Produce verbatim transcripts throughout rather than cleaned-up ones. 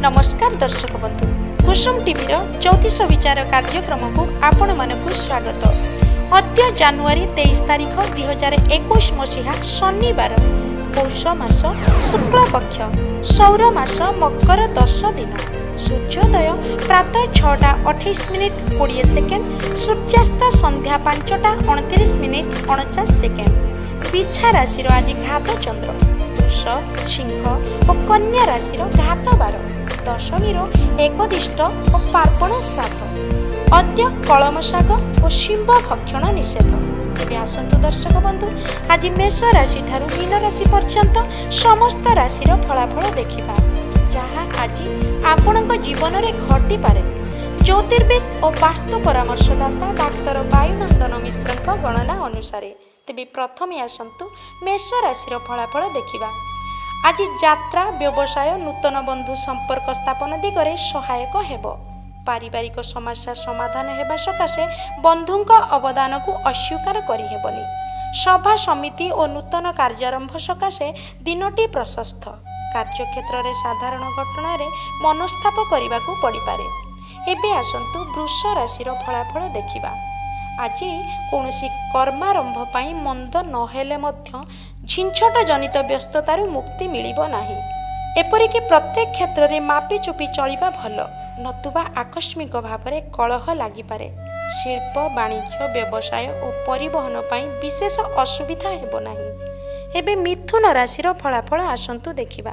नमस्कार दर्शक बंधु, कुसुम टीवी ज्योतिष विचार कार्यक्रम को आपण मानक स्वागत। अद्य जानुआरी तेईस तारीख दुई हजार एकुश मसीहा शनिवार पौष मास शुक्ल पक्ष सौर मास मकर दश दिन। सूर्योदय प्रातः छटा अठाईस मिनिट कोड़े सेकेंड, सूर्यास्त संध्या पांचटा अणतीस मिनिट अणचाश सेकेंड। बिछा राशि आज घात चंद्र, वृष सिंह और कन्या राशि घात बार, दशमी एकदिष्ट और पार्पण श्राद्ध। अद्य कलम शाग और शिंब भक्षण निषेध। तेज आसतु दर्शक बंधु, आज मेष राशि ठारू मीन राशि पर्यंत समस्त राशि फलाफल देखा जहाँ आज आपण जीवन में घटी पारे। ज्योतिर्विद और वास्तु परामर्शदाता डाक्तर वायुनंदन मिश्र गणना अनुसार तेज प्रथम आसतु मेष राशि फलाफल देखा। आज यात्रा व्यवसाय नूतन बंधु संपर्क स्थापन दिगरे सहायक हेब। पारिवारिक समस्या समाधान हेबा सकाशे बंधुंक अवदान को अस्वीकार करि हेबनी। सभा समिति और नूतन कार्यारंभ सकाशे दिनटी प्रशस्त। कार्यक्षेत्र में साधारण घटना रे मनस्ताप करने को पड़ पारे। एबे आसंतु वृष राशिर फलाफल देखिबा। आज कौनसी कर्मारंभ पाई मंद नहेले मध्य झिंझट जनित व्यस्ततारू मुक्ति मिलिबो नाही। एपरिक प्रत्येक क्षेत्र में मापी चुपी चलिबा भल, नतुबा आकस्मिक भाव में कलह लागिपारे। शिल्प वाणिज्य व्यवसाय और परिवहन पाई विशेष असुविधा हेबो नाही। एबे मिथुन राशिर फलाफल आसंतु देखिबा।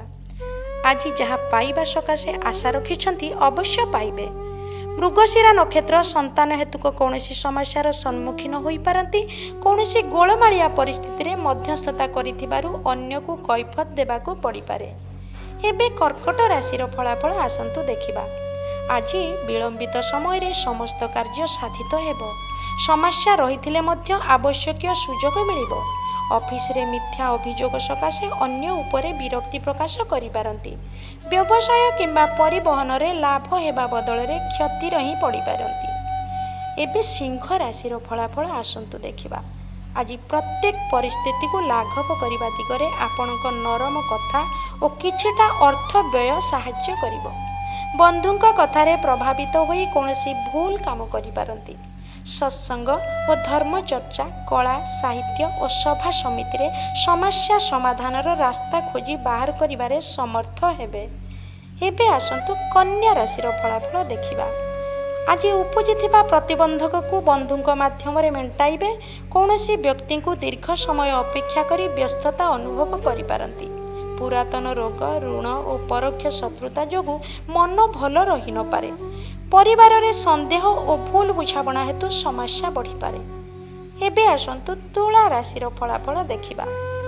आज जहाँ पाइबा सकाशे आशा रखिछंती अवश्य पाइबे। मृगशिरा नक्षत्र संतान हेतुक कौनसी समस्यार सम्मुखीन होई पारंती। कौनसी गोलमालिया परिस्थिति रे मध्यस्थता करिथिबारु अन्य को कैफत देबाकू पड़ी पारे। एबे कर्कट राशिर फलाफल आसंतु देखिबा। आज विलंबित समय रे समस्त कार्य साधित हेबो। समस्या रहिथिले मध्य आवश्यक सुजोग मिलिबो। ऑफिस रे मिथ्या अभियोग सकाशे अन्य उपरे विरक्ति प्रकाश करि पारंती। व्यवसाय किंबा परिवहन रे लाभ हेबा बदल रे क्षति रही पड़ी पारंती। एबे सिंह राशिर फलाफल आसंतु देखिबा। आज प्रत्येक परिस्थिति को लाघव करिबा दिगरे आपणक नरम कथा और किछिटा अर्थ व्यय साहाय्य करिवो। बंधुंक कथारे प्रभावित होई कोनोसी भूल काम करि पारंती। सत्संग और धर्म चर्चा, कला साहित्य और सभा समिति रे समस्या समाधान रास्ता खोजी बाहर करिबारे समर्थ हेबे। एबे आसंतु कन्या राशिर फलाफल देखिबा। आज उपजिथिबा प्रतिबंधक को बंधुंक माध्यम रे मेंटाइबे। कौनसी व्यक्ति को दीर्घ समय अपेक्षा करी व्यस्तता अनुभव करि पारंती। पुरातन रोग ऋण और परोक्ष शत्रुता जोगु मन भल रही न पारे। परिवार रे संदेह और भूल बुझाबना हेतु समस्या बढ़ी पारे। एबे आसंतु तुला राशिर फलाफल देखिबा।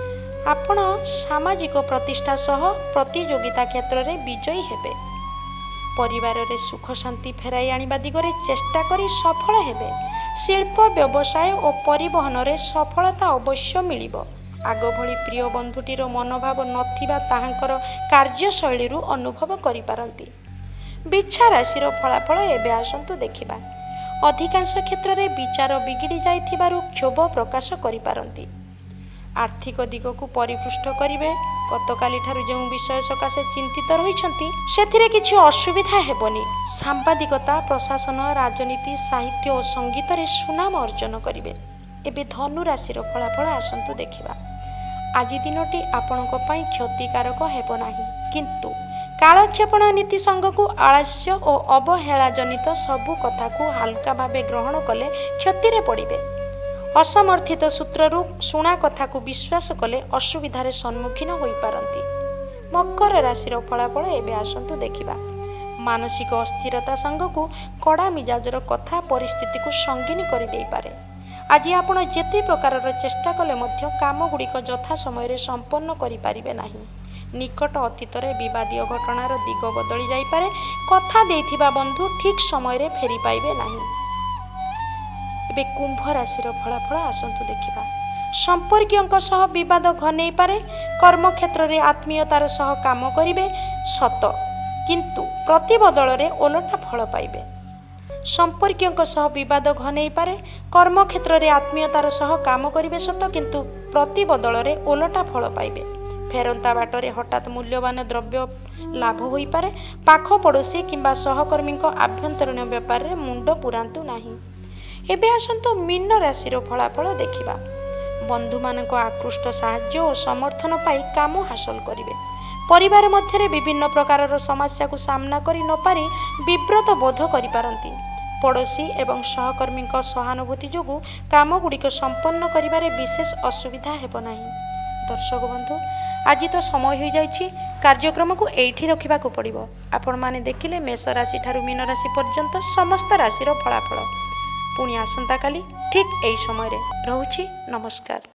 आपण सामाजिक प्रतिष्ठा सह प्रतियोगिता क्षेत्र रे विजयी हेबे। परिवार रे सुख शांति फेराई आनिबा दिगरे चेष्टा करी सफल हेबे। शिल्प व्यवसाय और परिवहन रे सफलता अवश्य मिलिबो। आग भली प्रिय बंधुटीर मनोभाव नथिबा ताहांकर कार्यशैली अनुभव करि पारंती। बिछा राशिर फलाफल एबे आसंतु देखिबा। अधिकांश क्षेत्र में विचार बिगिड़ी जाइथिबारु क्षोभ प्रकाश करि पारंती। आर्थिक दिग को परिपुष्ट करिवे। गतकाली ठारु जो विषय सकाशे चिंतित रहिछंती सेथिरे किछि असुविधा हेबनी। सांबादिकता, प्रशासन, राजनीति, साहित्य और संगीत रे सुनाम अर्जन करिवे। एबे धनु राशिर फलाफल आसंतु देखिबा। आज दिनटी आपणक पई क्षतिकारक हेबो नाही, किंतु कालक्षेपण नीति संग को आलस्य और अवहेला जनित सबु कथा को हल्का भावे ग्रहण कले क्षति पड़े। असमर्थित सूत्रु शुणा कथा को विश्वास कले असुविधार सम्मुखीन हो पारंती। मकर राशिर फलाफल एबे आसंतु देखिबा। मानसिक अस्थिरता संग को कड़ा मिजाजर कथा परिस्थिति को संगीन कर दे पारे। आज आपण जेते प्रकार चेष्टा कले मध्य काम गुड़िक यथा समय संपन्न करि पारिबे नाही। निकट अतीत रे विवादीय घटनार दिग बदली जाई पारे। कथा देथिबा बंधु ठीक समय रे फेरी पाइबे नाही। एबे कुंभ राशिर फलाफल आसंतु देखिबा। संपर्कियों सह विवाद घनै पारे। कर्म क्षेत्र रे आत्मीयतार सह काम करिवे सत, किंतु प्रतिबदल रे ओलटा फल पाइबे। संपर्कियों सह विवाद घनै पारे। कर्म क्षेत्र रे आत्मीयतार सह काम करिवे सत, किंतु प्रतिबदल रे ओलटा फल पाइबे। फेरंता बाटरे हठात मूल्यवान द्रव्य लाभ होई पारे। पाख पड़ोशी किंबा सहकर्मी आभ्यंतरीण व्यापार रे मुंड पुरांतु नाही। एबे आसंतो मीन राशि फलाफल देखिबा। बंधु मानक आकृष्ट साहाय्य और समर्थन पाई काम हासिल करिवे। परिवार मध्य विभिन्न प्रकार समस्या को सामना करि न पारि विव्रत बोध करि पारंती। पड़ोशी एवं सहकर्मी सहानुभूति जोगु काम गुड़िक संपन्न करिबारे विशेष असुविधा हेब नाही। दर्शक बंधु, आज तो समय हो जाइछि, कार्यक्रम को एठी रखिबा को पड़िबो। आपण माने देखिले मेष राशि ठारू मीन राशि पर्यंत समस्त राशिर फलाफल। पुणी आसंता काली ठीक एई समय रे रहूछि। नमस्कार।